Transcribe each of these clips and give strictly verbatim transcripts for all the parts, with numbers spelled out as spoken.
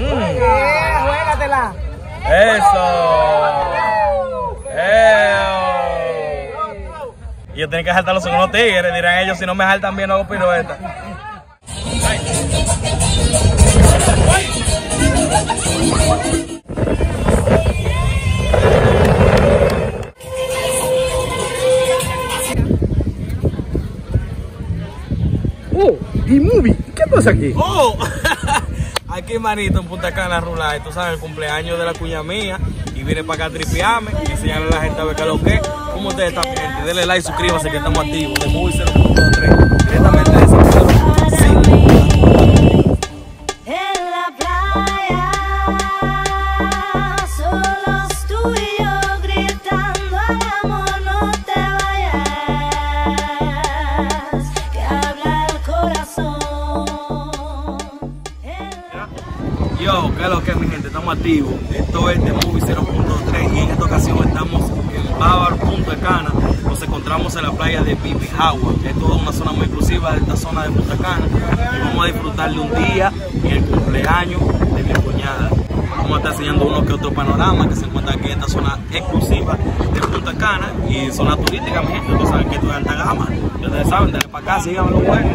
Mm. Yeah, juégatela. Eso. Eh. Y yo tengo que saltarlos con unos tigres. Dirán ellos, si no me saltan bien no hago pirueta. Oh, D-Movie, ¿qué pasa aquí? Oh, aquí manito en Punta Cana Rulay, tú sabes, el cumpleaños de la cuña mía. Y vine para acá a tripearme y enseñarle a la gente a ver qué es lo que es. ¿Cómo ustedes están, gente? Denle like, suscríbanse que estamos activos. De Movie cero punto tres, directamente de San Pedro. En la playa, solos tú y yo gritando al amor, no te vayas, que habla el corazón. Yo, ¿qué es lo que es, mi gente? Estamos activos. Esto es de Movie cero punto tres y en esta ocasión estamos en Bávaro, Punta Cana. Nos encontramos en la playa de Bibijagua. Es toda una zona muy exclusiva de esta zona de Punta Cana. Y vamos a disfrutar de un día en el cumpleaños de mi cuñada. Vamos a estar enseñando uno que otro panorama que se encuentra aquí en esta zona exclusiva de Punta Cana y zona turística, mi gente. Ustedes saben que esto es alta gama. Ustedes saben, dale para acá, síganme los buenos.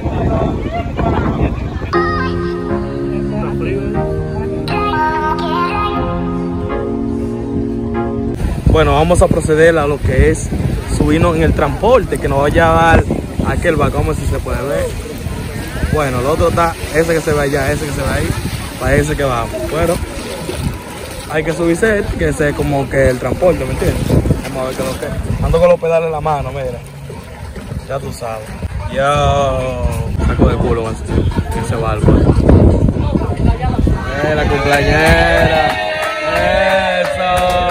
Bueno, vamos a proceder a lo que es subirnos en el transporte que nos va a llevar a aquel barco. Vamos a ver si se puede ver. Bueno, el otro está, ese que se ve allá, ese que se ve ahí, para ese que vamos. Bueno, hay que subirse, que ese es como que el transporte, ¿me entiendes? Vamos a ver qué es lo que es. Ando con los pedales en la mano, mira. Ya tú sabes. Yo saco de culo en ese barco. Eh, la cumpleañera. Eso.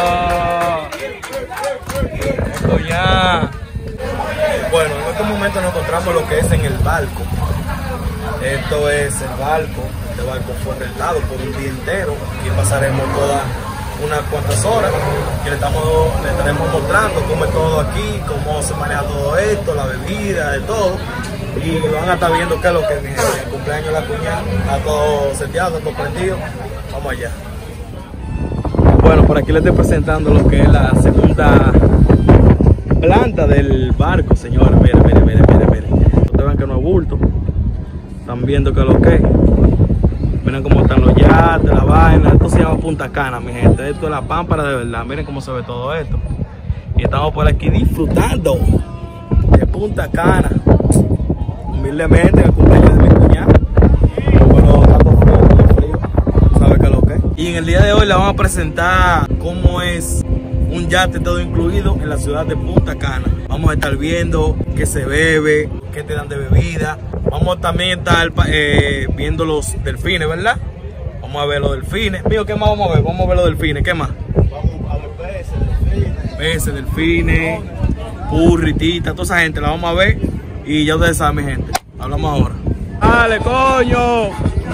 Ya. Bueno, en este momento nos encontramos lo que es en el barco. Esto es el barco. Este barco fue rentado por un día entero. Aquí pasaremos todas unas cuantas horas que le, estamos, le estaremos mostrando cómo es todo aquí, cómo se maneja todo esto, la bebida, de todo. Y lo van a estar viendo qué es lo que es, mi gente. El cumpleaños de la cuñada, está todo seteado, todo prendido. Vamos allá. Bueno, por aquí les estoy presentando lo que es la segunda planta del barco, señores. Miren, miren, miren, miren, miren. Ustedes ven que no es bulto. Están viendo que es lo que es. Miren cómo están los yates, la vaina. Esto se llama Punta Cana, mi gente. Esto es la pámpara de verdad. Miren cómo se ve todo esto. Y estamos por aquí disfrutando de Punta Cana. Humildemente, el cumpleaños de mi cuñada. Bueno, está todo frío, todo frío. ¿Sabe qué es lo que es? Y en el día de hoy le vamos a presentar cómo es un yate todo incluido en la ciudad de Punta Cana. Vamos a estar viendo qué se bebe, qué te dan de bebida. Vamos a también estar eh, viendo los delfines, ¿verdad? Vamos a ver los delfines. Mío, ¿qué más vamos a ver? Vamos a ver los delfines, ¿qué más? Vamos a ver peces, delfines. Peces, delfines, purritita, toda esa gente la vamos a ver. Y ya ustedes saben, mi gente. Hablamos ahora. ¡Dale, coño!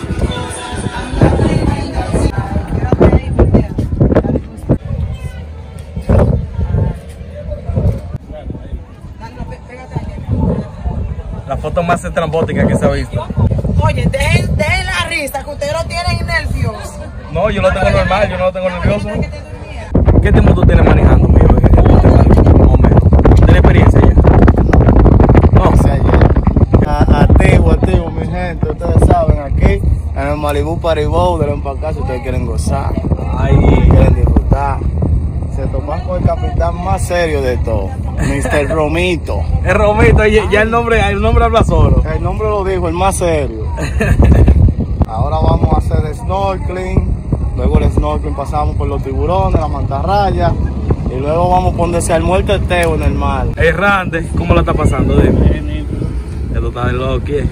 La foto más estrambótica que se ha visto. Oye, dejen, dejen la risa, que ustedes lo tienen nervioso. No, yo lo tengo normal, yo no lo tengo nervioso. ¿Qué tiempo tú tienes manejando, mío? Más o menos. ¿Tienes experiencia ya? No. Activo, activo, mi gente. Ustedes saben, aquí en el Malibu Paribou de los para acá, si ustedes quieren gozar, Ay. quieren disfrutar, se toman con el capitán más serio de todo, mister Romito. Es Romito, ya el nombre, el nombre habla solo. El nombre lo dijo, el más serio. Ahora vamos a hacer snorkeling. Luego el snorkeling pasamos por los tiburones, la mantarraya. Y luego vamos a ponerse al muerto teo en el mar. Errante, ¿cómo la está pasando? Dime. Esto está de loco, ¿eh?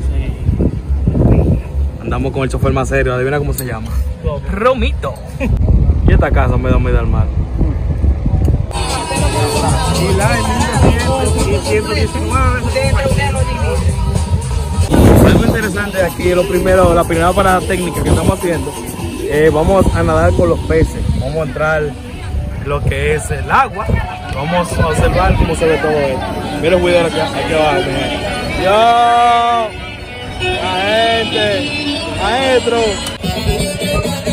Andamos con el chofer más serio, adivina cómo se llama. Romito. Y esta casa me da medio al mar. Y la ciento diecinueve. Algo interesante aquí, lo primero, la primera parada técnica que estamos haciendo, eh, vamos a nadar con los peces, vamos a entrar en lo que es el agua, vamos a observar cómo se ve todo esto. Mira el video aquí, aquí abajo. Yo, la gente, maestro.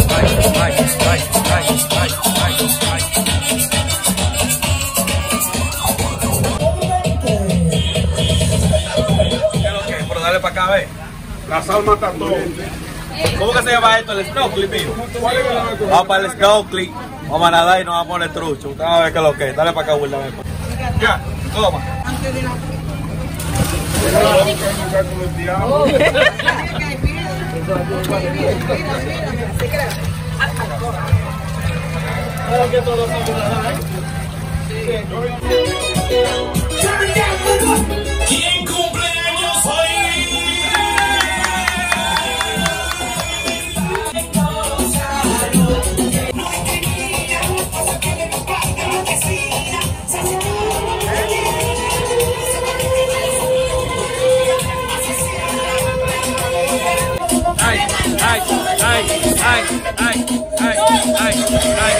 Pero dale para acá, a ver. La sal mata todo. ¿Cómo que se llama esto? El snorkeling, mío. Vamos para el snorkeling. Vamos a nadar y nos vamos a poner trucho. Usted va a ver qué es lo que es. Dale para acá, Wilda. Ya, toma. ¿Quién cumpleaños hoy? Ay, ay, ay, ay, ay, ay, ay, ay,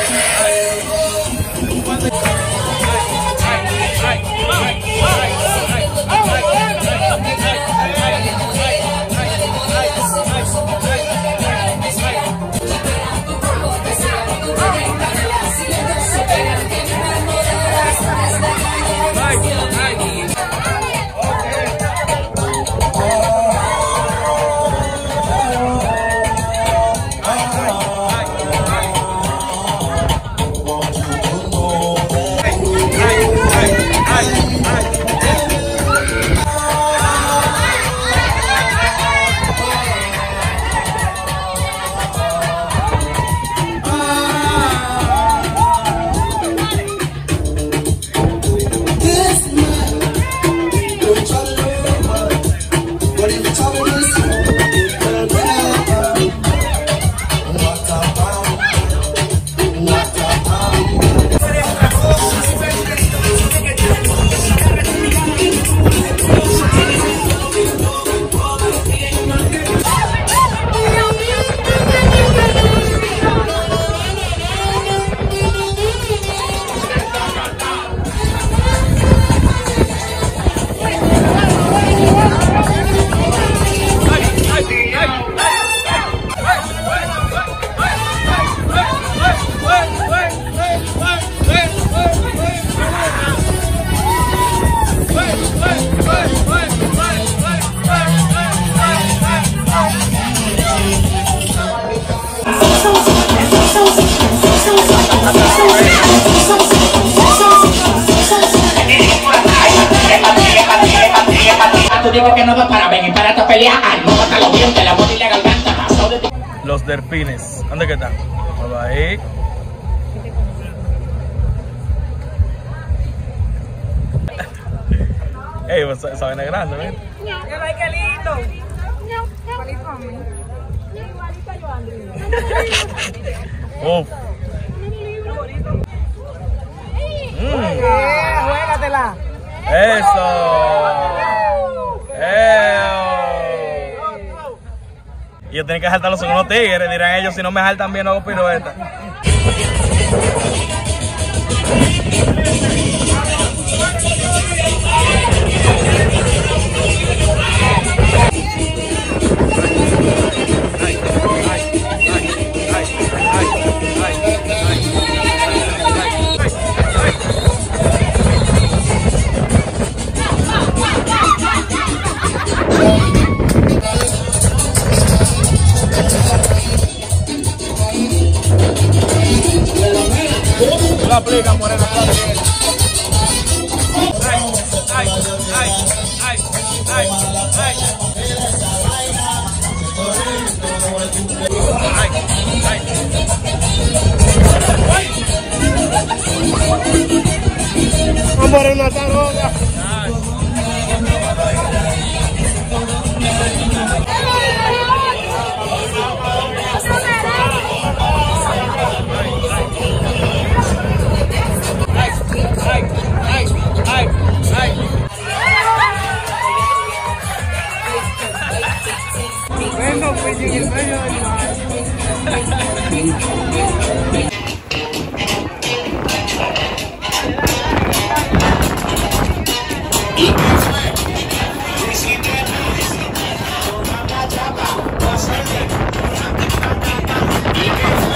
Tú dices que no va para venir para esta pelea. Ay, no mata los dientes, la boca y la garganta. Pasó de ti. Los delfines. ¿Dónde que están? Vamos ahí. Ey, pues, esa vaina es grande, ¿ves? Ay, qué lindo. Igualito a mí. Igualito a yo, Andrés. Uf. Mm. Juégatela. Eso. Eo. Y yo tengo que saltarlos con unos tigres, dirán ellos, si no me saltan bien no hago pirueta. Lo aplican, Moreno. Ay, ay, ay, ay, ay, ay. Ay, ay. Vamos a una taroga. Bueno, pues en el medio del mar. Yeah.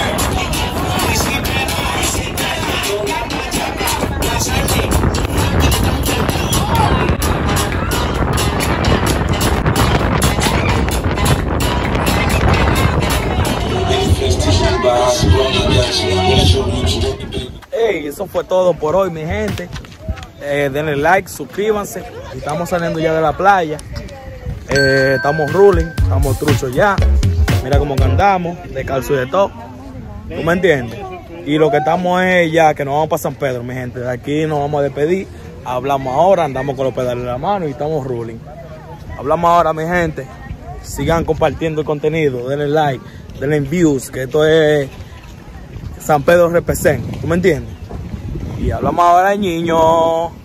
eso fue todo por hoy, mi gente. Eh, denle like, suscríbanse. Estamos saliendo ya de la playa. Eh, estamos ruling, estamos truchos ya. Mira cómo andamos, de calzo y de todo. ¿Tú me entiendes? Y lo que estamos es ya que nos vamos para San Pedro, mi gente. De aquí nos vamos a despedir. Hablamos ahora, andamos con los pedales en la mano y estamos ruling. Hablamos ahora, mi gente. Sigan compartiendo el contenido, denle like, denle views, que esto es San Pedro Represent. ¿Tú me entiendes? Y hablamos ahora, niño.